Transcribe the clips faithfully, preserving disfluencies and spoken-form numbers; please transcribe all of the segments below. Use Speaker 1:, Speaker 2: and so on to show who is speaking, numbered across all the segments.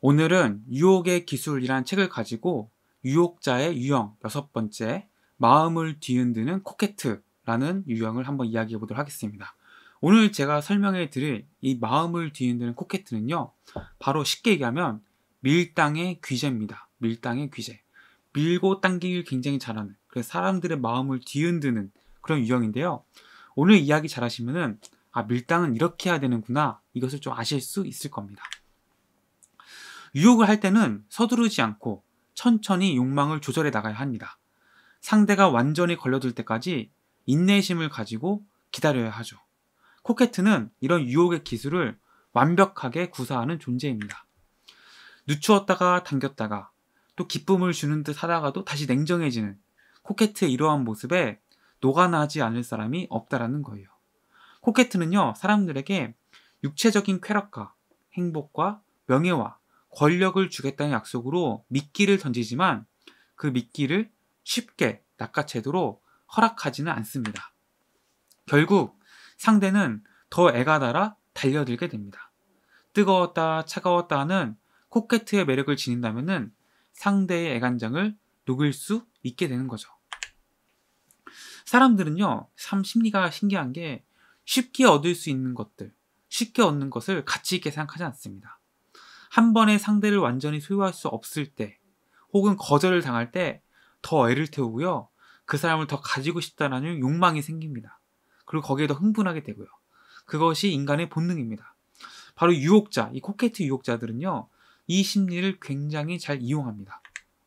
Speaker 1: 오늘은 유혹의 기술이란 책을 가지고 유혹자의 유형 여섯 번째, 마음을 뒤흔드는 코케트라는 유형을 한번 이야기해 보도록 하겠습니다. 오늘 제가 설명해 드릴 이 마음을 뒤흔드는 코케트는요, 바로 쉽게 얘기하면 밀당의 귀재입니다. 밀당의 귀재. 밀고 당기길 굉장히 잘하는, 그래서 사람들의 마음을 뒤흔드는 그런 유형인데요. 오늘 이야기 잘 하시면은 아, 밀당은 이렇게 해야 되는구나, 이것을 좀 아실 수 있을 겁니다. 유혹을 할 때는 서두르지 않고 천천히 욕망을 조절해 나가야 합니다. 상대가 완전히 걸려들 때까지 인내심을 가지고 기다려야 하죠. 코케트는 이런 유혹의 기술을 완벽하게 구사하는 존재입니다. 늦추었다가 당겼다가 또 기쁨을 주는 듯 하다가도 다시 냉정해지는 코케트의 이러한 모습에 녹아나지 않을 사람이 없다라는 거예요. 코케트는요, 사람들에게 육체적인 쾌락과 행복과 명예와 권력을 주겠다는 약속으로 미끼를 던지지만 그 미끼를 쉽게 낚아채도록 허락하지는 않습니다. 결국 상대는 더 애가 달아 달려들게 됩니다. 뜨거웠다 차가웠다 하는 코케트의 매력을 지닌다면 상대의 애간장을 녹일 수 있게 되는 거죠. 사람들은요, 참 심리가 신기한 게 쉽게 얻을 수 있는 것들, 쉽게 얻는 것을 가치 있게 생각하지 않습니다. 한 번에 상대를 완전히 소유할 수 없을 때, 혹은 거절을 당할 때 더 애를 태우고요, 그 사람을 더 가지고 싶다는 욕망이 생깁니다. 그리고 거기에 더 흥분하게 되고요. 그것이 인간의 본능입니다. 바로 유혹자, 이 코케트 유혹자들은요, 이 심리를 굉장히 잘 이용합니다.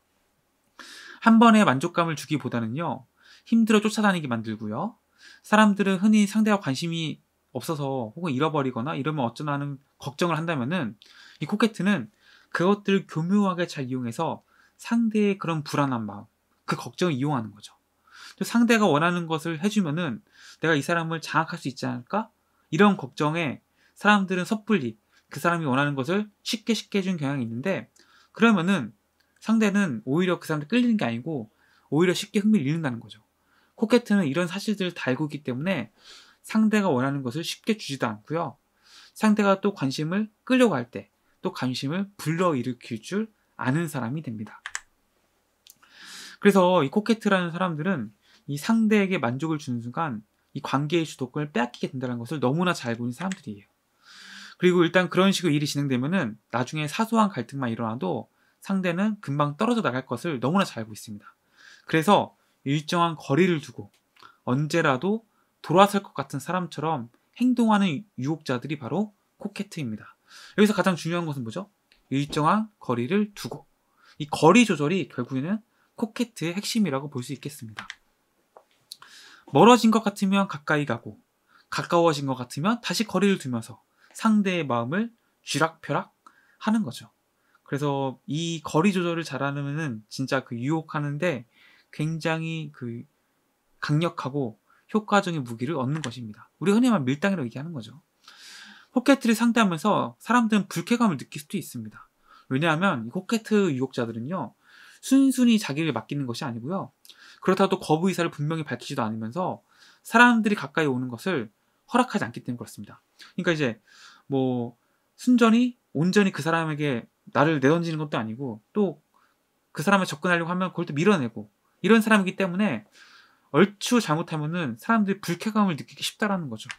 Speaker 1: 한 번에 만족감을 주기보다는요, 힘들어 쫓아다니게 만들고요, 사람들은 흔히 상대와 관심이 없어서 혹은 잃어버리거나 이러면 어쩌나 하는 걱정을 한다면은 이 코케트는 그것들을 교묘하게 잘 이용해서 상대의 그런 불안한 마음, 그 걱정을 이용하는 거죠. 상대가 원하는 것을 해주면은 내가 이 사람을 장악할 수 있지 않을까? 이런 걱정에 사람들은 섣불리 그 사람이 원하는 것을 쉽게 쉽게 해준 경향이 있는데, 그러면은 상대는 오히려 그 사람한테 끌리는 게 아니고 오히려 쉽게 흥미를 잃는다는 거죠. 코케트는 이런 사실들을 다 알고 있기 때문에 상대가 원하는 것을 쉽게 주지도 않고요, 상대가 또 관심을 끌려고 할 때 또 관심을 불러일으킬 줄 아는 사람이 됩니다. 그래서 이 코케트라는 사람들은 이 상대에게 만족을 주는 순간 이 관계의 주도권을 빼앗기게 된다는 것을 너무나 잘 알고 있는 사람들이에요. 그리고 일단 그런 식으로 일이 진행되면은 나중에 사소한 갈등만 일어나도 상대는 금방 떨어져 나갈 것을 너무나 잘 알고 있습니다. 그래서 일정한 거리를 두고 언제라도 돌아설 것 같은 사람처럼 행동하는 유혹자들이 바로 코케트입니다. 여기서 가장 중요한 것은 뭐죠? 일정한 거리를 두고. 이 거리 조절이 결국에는 코케트의 핵심이라고 볼 수 있겠습니다. 멀어진 것 같으면 가까이 가고, 가까워진 것 같으면 다시 거리를 두면서 상대의 마음을 쥐락펴락 하는 거죠. 그래서 이 거리 조절을 잘하면은 진짜 그 유혹하는데 굉장히 그 강력하고 효과적인 무기를 얻는 것입니다. 우리 흔히 말하는 밀당이라고 얘기하는 거죠. 코케트를 상대하면서 사람들은 불쾌감을 느낄 수도 있습니다. 왜냐하면 이 코케트 유혹자들은요, 순순히 자기를 맡기는 것이 아니고요, 그렇다고 거부 의사를 분명히 밝히지도 않으면서 사람들이 가까이 오는 것을 허락하지 않기 때문에 그렇습니다. 그러니까 이제 뭐 순전히 온전히 그 사람에게 나를 내던지는 것도 아니고, 또 그 사람을 접근하려고 하면 그걸 또 밀어내고, 이런 사람이기 때문에 얼추 잘못하면은 사람들이 불쾌감을 느끼기 쉽다라는 거죠.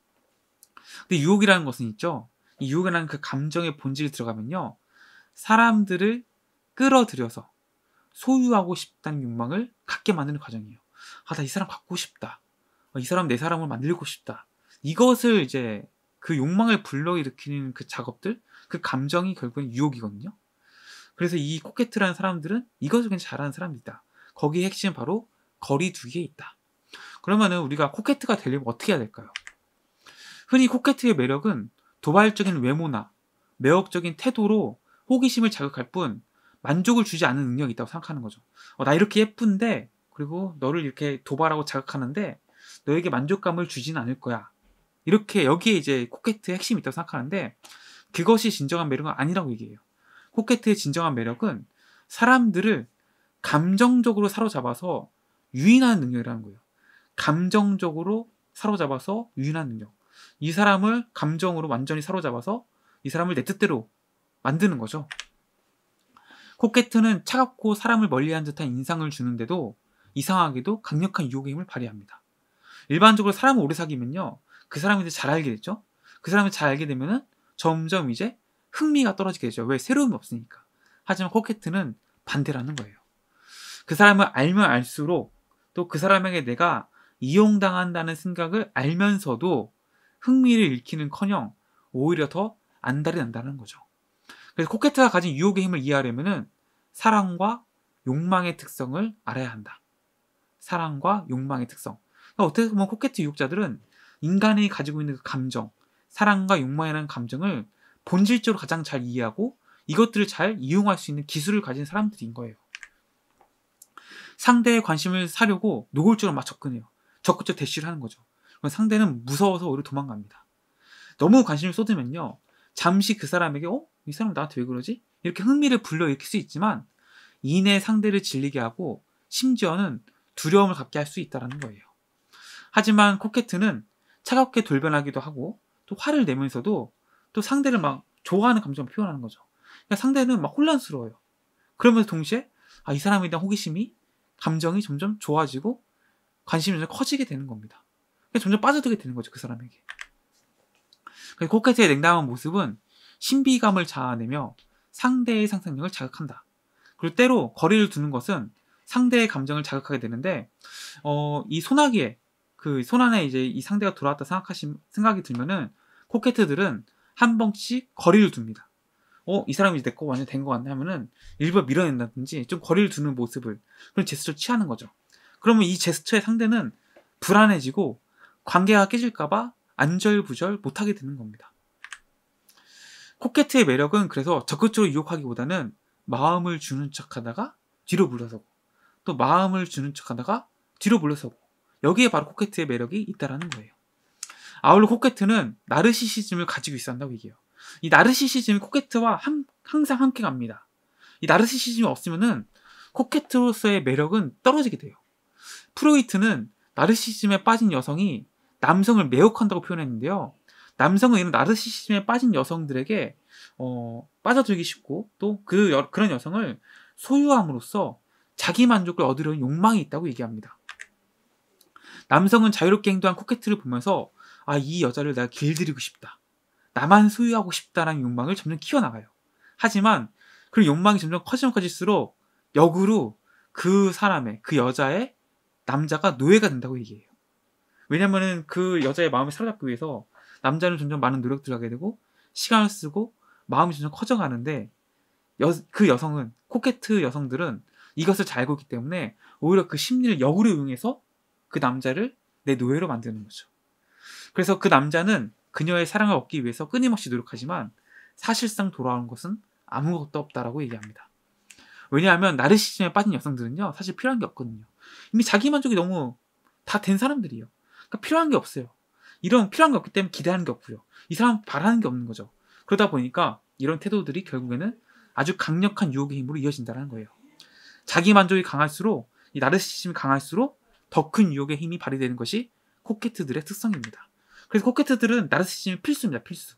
Speaker 1: 근데 유혹이라는 것은 있죠, 이 유혹이라는 그 감정의 본질이 들어가면요, 사람들을 끌어들여서 소유하고 싶다는 욕망을 갖게 만드는 과정이에요. 아, 나 이 사람 갖고 싶다. 이 사람 내 사람을 만들고 싶다. 이것을 이제 그 욕망을 불러일으키는 그 작업들, 그 감정이 결국엔 유혹이거든요. 그래서 이 코케트라는 사람들은 이것을 굉장히 잘하는 사람들이다. 거기에 핵심은 바로 거리두기에 있다. 그러면은 우리가 코케트가 되려면 어떻게 해야 될까요? 흔히 코케트의 매력은 도발적인 외모나 매혹적인 태도로 호기심을 자극할 뿐 만족을 주지 않는 능력이 있다고 생각하는 거죠. 어, 나 이렇게 예쁜데, 그리고 너를 이렇게 도발하고 자극하는데 너에게 만족감을 주지는 않을 거야. 이렇게 여기에 이제 코케트의 핵심이 있다고 생각하는데, 그것이 진정한 매력은 아니라고 얘기해요. 코케트의 진정한 매력은 사람들을 감정적으로 사로잡아서 유인하는 능력이라는 거예요. 감정적으로 사로잡아서 유인하는 능력. 이 사람을 감정으로 완전히 사로잡아서 이 사람을 내 뜻대로 만드는 거죠. 코케트는 차갑고 사람을 멀리한 듯한 인상을 주는데도 이상하게도 강력한 유혹의 힘을 발휘합니다. 일반적으로 사람을 오래 사귀면요, 그 사람에 대해 잘 알게 되죠. 그 사람을 잘 알게 되면은 점점 이제 흥미가 떨어지게 되죠. 왜? 새로움이 없으니까. 하지만 코케트는 반대라는 거예요. 그 사람을 알면 알수록 또 그 사람에게 내가 이용당한다는 생각을 알면서도 흥미를 잃기는커녕 오히려 더 안달이 난다는 거죠. 그래서 코케트가 가진 유혹의 힘을 이해하려면은 사랑과 욕망의 특성을 알아야 한다. 사랑과 욕망의 특성. 그러니까 어떻게 보면 코케트 유혹자들은 인간이 가지고 있는 그 감정, 사랑과 욕망이라는 감정을 본질적으로 가장 잘 이해하고 이것들을 잘 이용할 수 있는 기술을 가진 사람들인 거예요. 상대의 관심을 사려고 노골적으로 막 접근해요. 적극적 대시를 하는 거죠. 그럼 상대는 무서워서 오히려 도망갑니다. 너무 관심을 쏟으면요, 잠시 그 사람에게 어? 이 사람 나한테 왜 그러지? 이렇게 흥미를 불러일으킬 수 있지만 이내 상대를 질리게 하고 심지어는 두려움을 갖게 할 수 있다는 거예요. 하지만 코케트는 차갑게 돌변하기도 하고 또 화를 내면서도 또 상대를 막 좋아하는 감정을 표현하는 거죠. 그러니까 상대는 막 혼란스러워요. 그러면서 동시에 아, 이 사람에 대한 호기심이, 감정이 점점 좋아지고 관심이 점점 커지게 되는 겁니다. 점점 빠져들게 되는 거죠, 그 사람에게. 그래서 코케트의 냉담한 모습은 신비감을 자아내며 상대의 상상력을 자극한다. 그리고 때로 거리를 두는 것은 상대의 감정을 자극하게 되는데, 어, 이 소나기에, 그 손안에 이제 이 상대가 돌아왔다 생각하시, 생각이 들면은 코케트들은 한 번씩 거리를 둡니다. 어, 이 사람이 내 거 완전 된 거 같네 하면은 일부러 밀어낸다든지 좀 거리를 두는 모습을, 그런 제스처를 취하는 거죠. 그러면 이 제스처의 상대는 불안해지고 관계가 깨질까봐 안절부절 못하게 되는 겁니다. 코케트의 매력은 그래서 적극적으로 유혹하기보다는 마음을 주는 척하다가 뒤로 물러서고 또 마음을 주는 척하다가 뒤로 물러서고, 여기에 바로 코케트의 매력이 있다라는 거예요. 아울러 코케트는 나르시시즘을 가지고 있어야 한다고 얘기해요. 이 나르시시즘이 코케트와 함, 항상 함께 갑니다. 이 나르시시즘이 없으면은 코케트로서의 매력은 떨어지게 돼요. 프로이트는 나르시시즘에 빠진 여성이 남성을 매혹한다고 표현했는데요. 남성은 이런 나르시시즘에 빠진 여성들에게 어, 빠져들기 쉽고 또 그 그런 여성을 소유함으로써 자기 만족을 얻으려는 욕망이 있다고 얘기합니다. 남성은 자유롭게 행동한 코케트를 보면서 아, 이 여자를 내가 길들이고 싶다, 나만 소유하고 싶다라는 욕망을 점점 키워나가요. 하지만 그 욕망이 점점 커지면 커질수록 역으로 그 사람의, 그 여자의 남자가 노예가 된다고 얘기해요. 왜냐면은 그 여자의 마음을 사로잡기 위해서 남자는 점점 많은 노력들을 하게 되고 시간을 쓰고 마음이 점점 커져가는데, 여, 그 여성은, 코케트 여성들은 이것을 잘 알고 있기 때문에 오히려 그 심리를 역으로 이용해서 그 남자를 내 노예로 만드는 거죠. 그래서 그 남자는 그녀의 사랑을 얻기 위해서 끊임없이 노력하지만 사실상 돌아오는 것은 아무것도 없다라고 얘기합니다. 왜냐하면 나르시즘에 빠진 여성들은요, 사실 필요한 게 없거든요. 이미 자기 만족이 너무 다 된 사람들이에요. 그러니까 필요한 게 없어요. 이런 필요한 게 없기 때문에 기대하는 게 없고요. 이 사람 바라는 게 없는 거죠. 그러다 보니까 이런 태도들이 결국에는 아주 강력한 유혹의 힘으로 이어진다는 거예요. 자기 만족이 강할수록, 이 나르시즘이 강할수록 더 큰 유혹의 힘이 발휘되는 것이 코케트들의 특성입니다. 그래서 코케트들은 나르시즘이 필수입니다. 필수.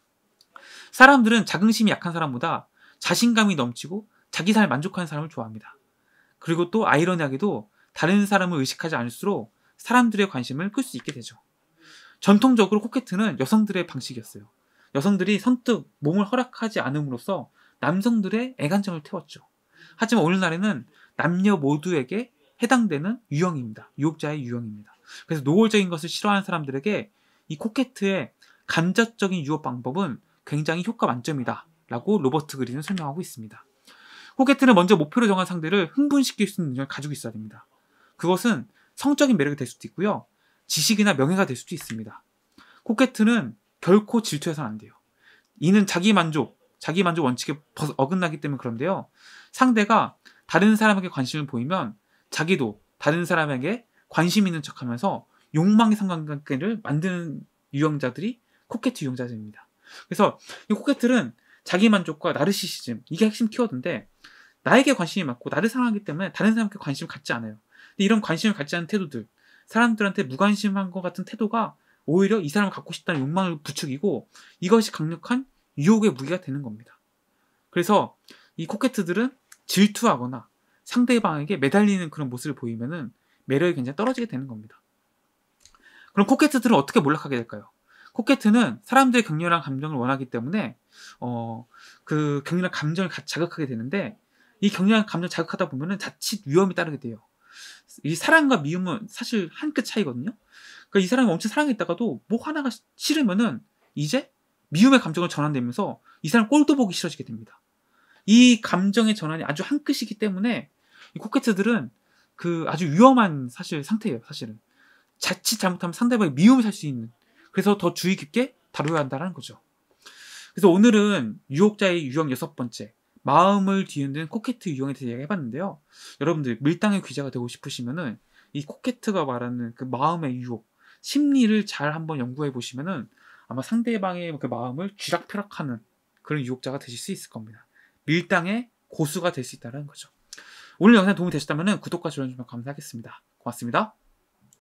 Speaker 1: 사람들은 자긍심이 약한 사람보다 자신감이 넘치고 자기 삶에 만족하는 사람을 좋아합니다. 그리고 또 아이러니하게도 다른 사람을 의식하지 않을수록 사람들의 관심을 끌 수 있게 되죠. 전통적으로 코케트는 여성들의 방식이었어요. 여성들이 선뜻 몸을 허락하지 않음으로써 남성들의 애간장을 태웠죠. 하지만 오늘날에는 남녀 모두에게 해당되는 유형입니다. 유혹자의 유형입니다. 그래서 노골적인 것을 싫어하는 사람들에게 이 코케트의 간접적인 유혹 방법은 굉장히 효과 만점이다 라고 로버트 그린은 설명하고 있습니다. 코케트는 먼저 목표를 정한 상대를 흥분시킬 수 있는 능력을 가지고 있어야 됩니다. 그것은 성적인 매력이 될 수도 있고요, 지식이나 명예가 될 수도 있습니다. 코케트는 결코 질투해서는 안 돼요. 이는 자기 만족, 자기 만족 원칙에 어긋나기 때문에 그런데요, 상대가 다른 사람에게 관심을 보이면 자기도 다른 사람에게 관심 있는 척하면서 욕망의 상관관계를 만드는 유형자들이 코케트 유형자들입니다. 그래서 이 코케트는 자기 만족과 나르시시즘, 이게 핵심 키워드인데, 나에게 관심이 많고 나를 사랑하기 때문에 다른 사람께 관심을 갖지 않아요. 근데 이런 관심을 갖지 않는 태도들, 사람들한테 무관심한 것 같은 태도가 오히려 이 사람을 갖고 싶다는 욕망을 부추기고 이것이 강력한 유혹의 무기가 되는 겁니다. 그래서 이 코케트들은 질투하거나 상대방에게 매달리는 그런 모습을 보이면은 매력이 굉장히 떨어지게 되는 겁니다. 그럼 코케트들은 어떻게 몰락하게 될까요? 코케트는 사람들의 격렬한 감정을 원하기 때문에 어, 그 격렬한 감정을 자극하게 되는데, 이 격렬한 감정을 자극하다 보면은 자칫 위험이 따르게 돼요. 이 사랑과 미움은 사실 한 끗 차이거든요. 그러니까 이 사람이 엄청 사랑했다가도 뭐 하나가 싫으면은 이제 미움의 감정을 전환되면서 이 사람 꼴도 보기 싫어지게 됩니다. 이 감정의 전환이 아주 한 끗이기 때문에 이 코케트들은 그 아주 위험한 사실 상태예요. 사실은 자칫 잘못하면 상대방이 미움을 살 수 있는, 그래서 더 주의 깊게 다뤄야 한다는 거죠. 그래서 오늘은 유혹자의 유형 여섯 번째, 마음을 뒤흔든 코케트 유형에 대해서 이야기해봤는데요. 여러분들 밀당의 귀재가 되고 싶으시면은 이 코케트가 말하는 그 마음의 유혹, 심리를 잘 한번 연구해 보시면은 아마 상대방의 그 마음을 쥐락펴락하는 그런 유혹자가 되실 수 있을 겁니다. 밀당의 고수가 될 수 있다는 거죠. 오늘 영상 도움이 되셨다면 구독과 좋아요 주시면 감사하겠습니다. 고맙습니다.